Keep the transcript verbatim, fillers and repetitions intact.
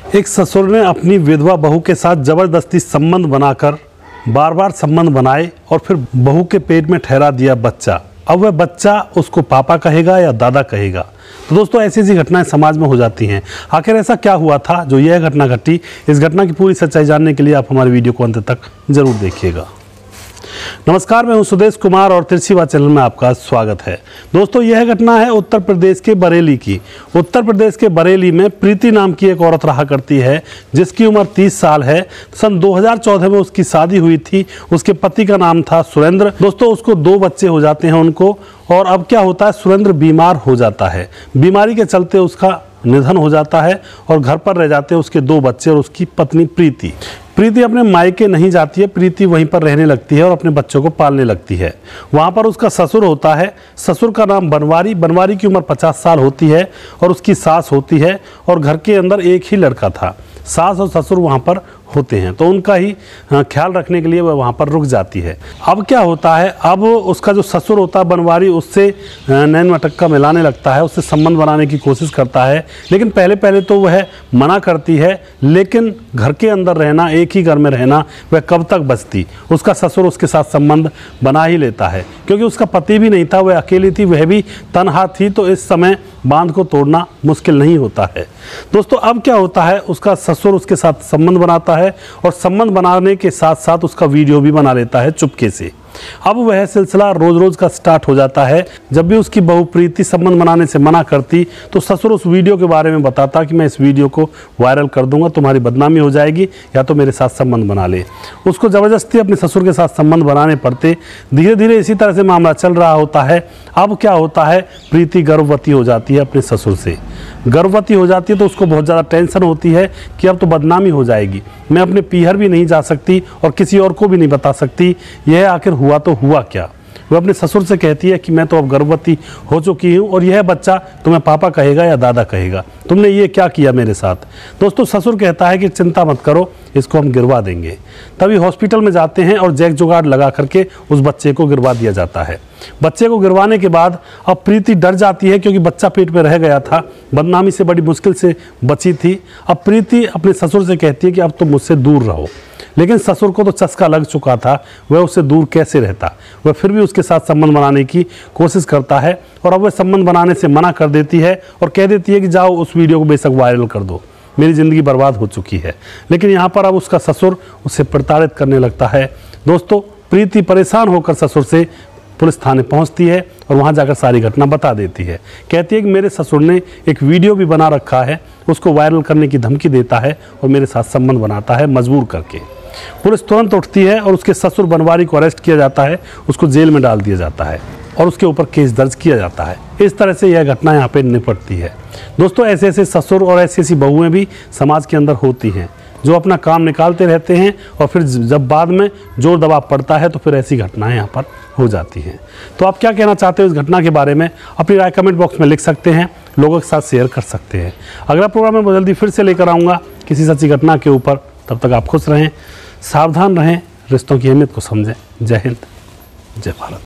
एक ससुर ने अपनी विधवा बहू के साथ जबरदस्ती संबंध बनाकर बार बार संबंध बनाए और फिर बहू के पेट में ठहरा दिया बच्चा। अब वह बच्चा उसको पापा कहेगा या दादा कहेगा। तो दोस्तों ऐसी ऐसी घटनाएं समाज में हो जाती हैं। आखिर ऐसा क्या हुआ था जो यह घटना घटी? इस घटना की पूरी सच्चाई जानने के लिए आप हमारे वीडियो को अंत तक जरूर देखिएगा। नमस्कार, मैं हूं सुदेश कुमार और तिरछीवा चैनल में आपका स्वागत है। दोस्तों यह घटना है उत्तर प्रदेश के बरेली की। उत्तर प्रदेश के बरेली में प्रीति नाम की एक औरत रहा करती है जिसकी उम्र तीस साल है। सन दो हज़ार चौदह में उसकी शादी हुई थी। उसके पति का नाम था सुरेंद्र। दोस्तों उसको दो बच्चे हो जाते हैं उनको, और अब क्या होता है, सुरेंद्र बीमार हो जाता है। बीमारी के चलते उसका निधन हो जाता है और घर पर रह जाते हैं उसके दो बच्चे और उसकी पत्नी प्रीति। प्रीति अपने मायके नहीं जाती है, प्रीति वहीं पर रहने लगती है और अपने बच्चों को पालने लगती है। वहाँ पर उसका ससुर होता है। ससुर का नाम बनवारी। बनवारी की उम्र पचास साल होती है और उसकी सास होती है, और घर के अंदर एक ही लड़का था। सास और ससुर वहाँ पर होते हैं तो उनका ही ख्याल रखने के लिए वह वहाँ पर रुक जाती है। अब क्या होता है, अब उसका जो ससुर होता है बनवारी उससे नैन मटक्का मिलाने लगता है, उससे संबंध बनाने की कोशिश करता है। लेकिन पहले पहले तो वह मना करती है, लेकिन घर के अंदर रहना, एक ही घर में रहना, वह कब तक बचती। उसका ससुर उसके साथ संबंध बना ही लेता है क्योंकि उसका पति भी नहीं था, वह अकेली थी, वह भी तनहा थी। तो इस समय बांध को तोड़ना मुश्किल नहीं होता है। दोस्तों अब क्या होता है, उसका ससुर उसके साथ संबंध बनाता है और संबंध बनाने के साथ साथ उसका वीडियो भी बना लेता है चुपके से। अब वह सिलसिला रोज रोज का स्टार्ट हो जाता है। जब भी उसकी बहू प्रीति संबंध बनाने से मना करती तो ससुर उस वीडियो के बारे में बताता कि मैं इस वीडियो को वायरल कर दूंगा, तुम्हारी बदनामी हो जाएगी, या तो मेरे साथ संबंध बना ले। उसको जबरदस्ती अपने ससुर के साथ संबंध बनाने पड़ते। धीरे धीरे इसी तरह से मामला चल रहा होता है। अब क्या होता है, प्रीति गर्भवती हो जाती है अपने ससुर से। गर्भवती हो जाती है तो उसको बहुत ज़्यादा टेंशन होती है कि अब तो बदनामी हो जाएगी, मैं अपने पीहर भी नहीं जा सकती और किसी और को भी नहीं बता सकती यह आखिर हुआ तो हुआ क्या। वह अपने ससुर से कहती है कि मैं तो अब गर्भवती हो चुकी हूँ और यह बच्चा तुम्हें पापा कहेगा या दादा कहेगा, तुमने ये क्या किया मेरे साथ। दोस्तों ससुर कहता है कि चिंता मत करो, इसको हम गिरवा देंगे। तभी हॉस्पिटल में जाते हैं और जैक जुगाड़ लगा करके उस बच्चे को गिरवा दिया जाता है। बच्चे को गिरवाने के बाद अब प्रीति डर जाती है क्योंकि बच्चा पेट में रह गया था, बदनामी से बड़ी मुश्किल से बची थी। अब प्रीति अपने ससुर से कहती है कि अब तुम मुझसे दूर रहो, लेकिन ससुर को तो चस्का लग चुका था, वह उससे दूर कैसे रहता। वह फिर भी उसके साथ संबंध बनाने की कोशिश करता है और अब वह संबंध बनाने से मना कर देती है और कह देती है कि जाओ उस वीडियो को बेशक वायरल कर दो, मेरी ज़िंदगी बर्बाद हो चुकी है। लेकिन यहाँ पर अब उसका ससुर उससे प्रताड़ित करने लगता है। दोस्तों प्रीति परेशान होकर ससुर से पुलिस थाने पहुंचती है और वहां जाकर सारी घटना बता देती है। कहती है कि मेरे ससुर ने एक वीडियो भी बना रखा है, उसको वायरल करने की धमकी देता है और मेरे साथ संबंध बनाता है मजबूर करके। पुलिस तुरंत उठती है और उसके ससुर बनवारी को अरेस्ट किया जाता है, उसको जेल में डाल दिया जाता है और उसके ऊपर केस दर्ज किया जाता है। इस तरह से यह घटना यहाँ पे निपटती है। दोस्तों ऐसे ऐसे ससुर और ऐसी ऐसी बहुएं भी समाज के अंदर होती हैं जो अपना काम निकालते रहते हैं और फिर जब बाद में जोर दबाव पड़ता है तो फिर ऐसी घटनाएं यहाँ पर हो जाती हैं। तो आप क्या कहना चाहते हो इस घटना के बारे में? अपनी राय कमेंट बॉक्स में लिख सकते हैं, लोगों के साथ शेयर कर सकते हैं। अगला प्रोग्राम मैं जल्दी फिर से लेकर आऊँगा किसी सच्ची घटना के ऊपर। तब तक आप खुश रहें, सावधान रहें, रिश्तों की अहमियत को समझें। जय हिंद, जय भारत।